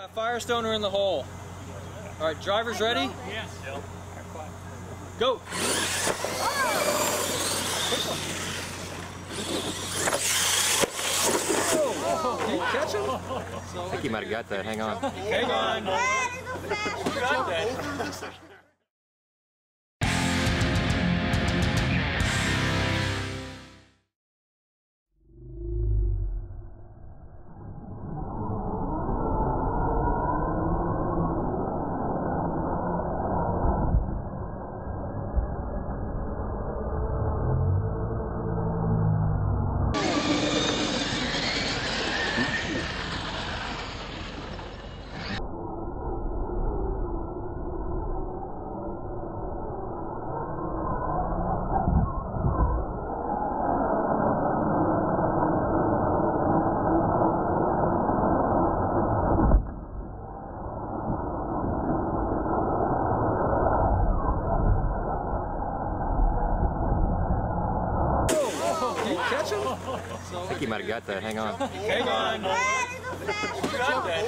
That Firestone are in the hole. All right, drivers ready? Yes. Go. Oh, did you catch him? I think he might have got that. Hang on. Hang on. You got that. Catch him? I think he might have got that. Hang on. Hang on. You got that.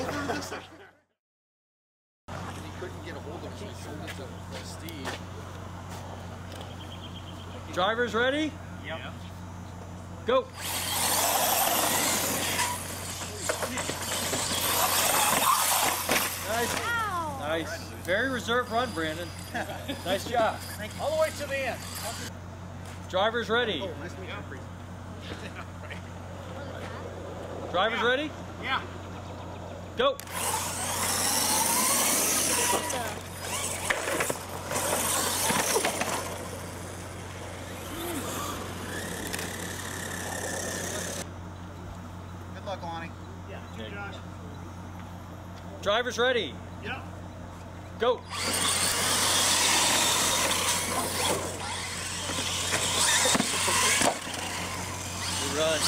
He couldn't get a hold of him, so he sold it to Steve. Drivers ready? Yep. Go. Nice. Nice. Very reserved run, Brandon. Nice job. All the way to the end. Drivers ready? Nice to meet you. Drivers ready? Yeah. Go. Good luck, Lonnie. Yeah. You, Josh. Drivers ready? Yep. Go. Good run.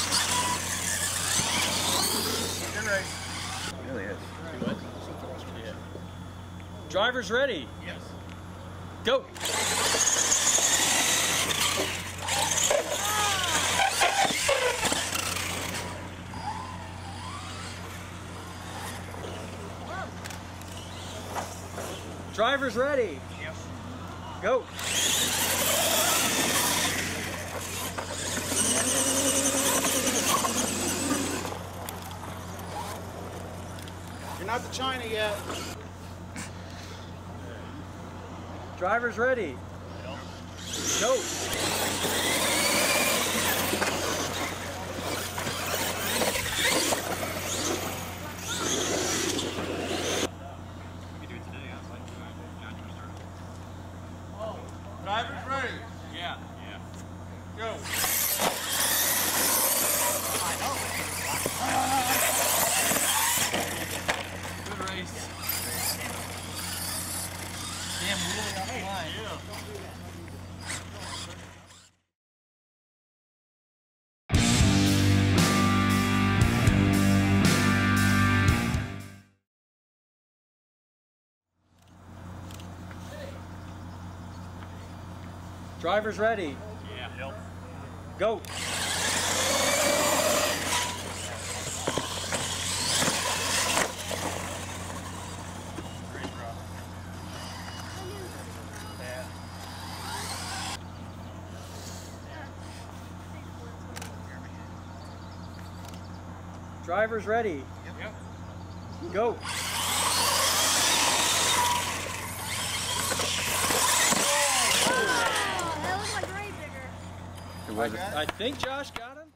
Good race. It really is. Yeah. Drivers ready? Yes. Go. Drivers ready? Yep. Go. You're not to China yet. Drivers ready? Go. Drivers ready. Yeah. Go. Good race. Damn, really off the line. Drivers ready? Yeah. Yep. Go. Drivers ready? Yep. Go. That looks like way bigger. Who was it? I think Josh got him.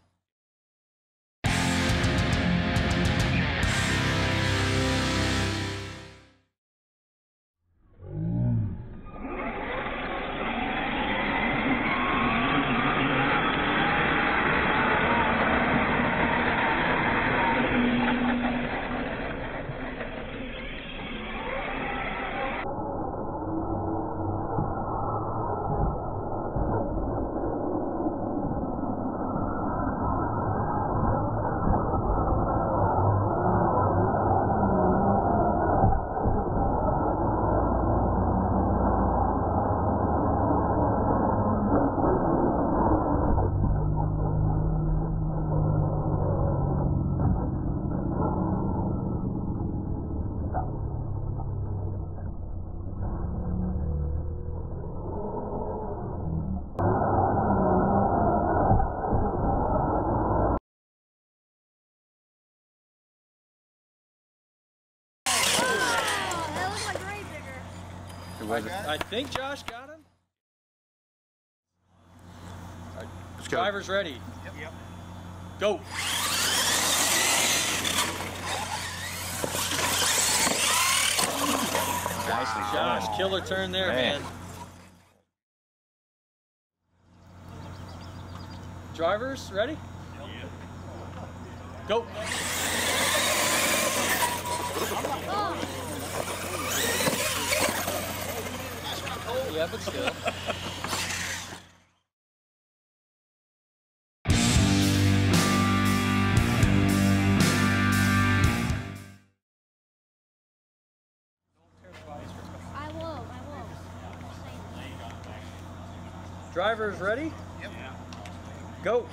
Who was it? I think Josh got him. Let's go. Drivers ready. Yep. Go. Nicely Josh, done. killer turn there, man. Drivers ready? Go. Yeah, but still. I won't. Drivers ready? Yep. Go.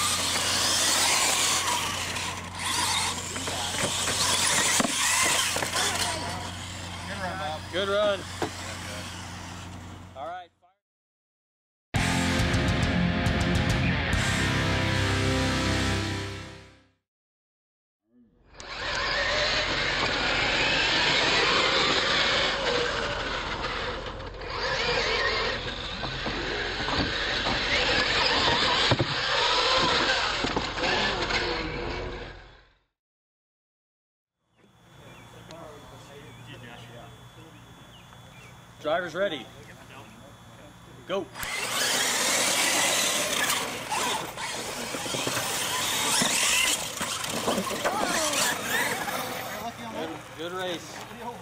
Good run, Bob. Good run. All right. Drivers ready. Go. Good race.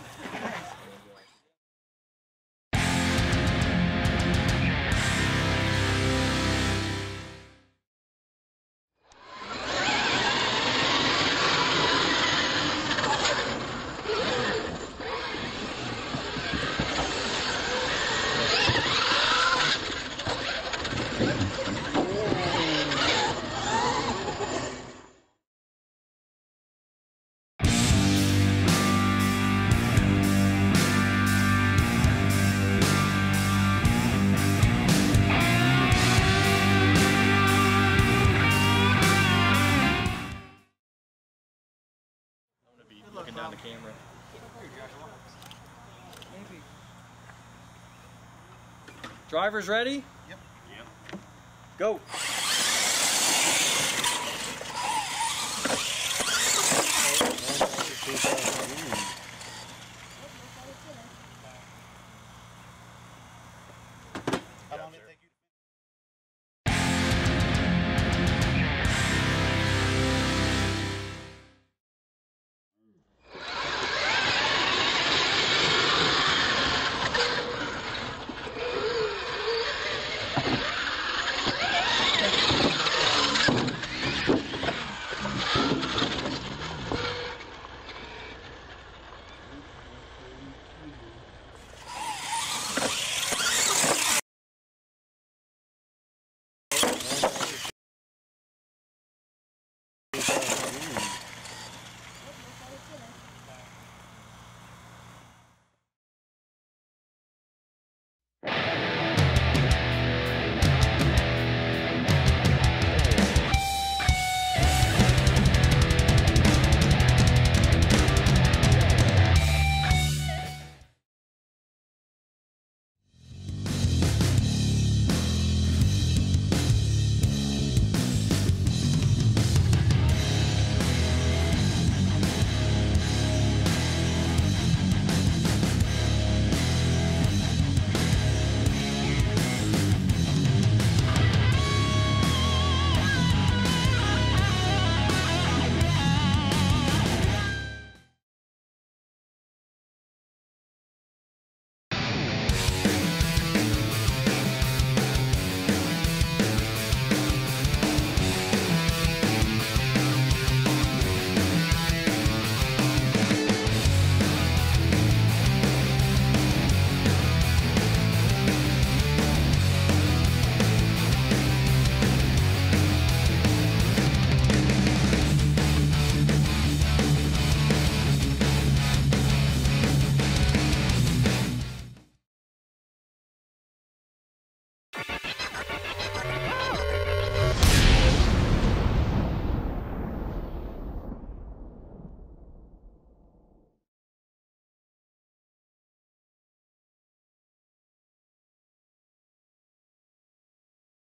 Looking down the camera. Drivers ready? Yep. Go. How long did it take you?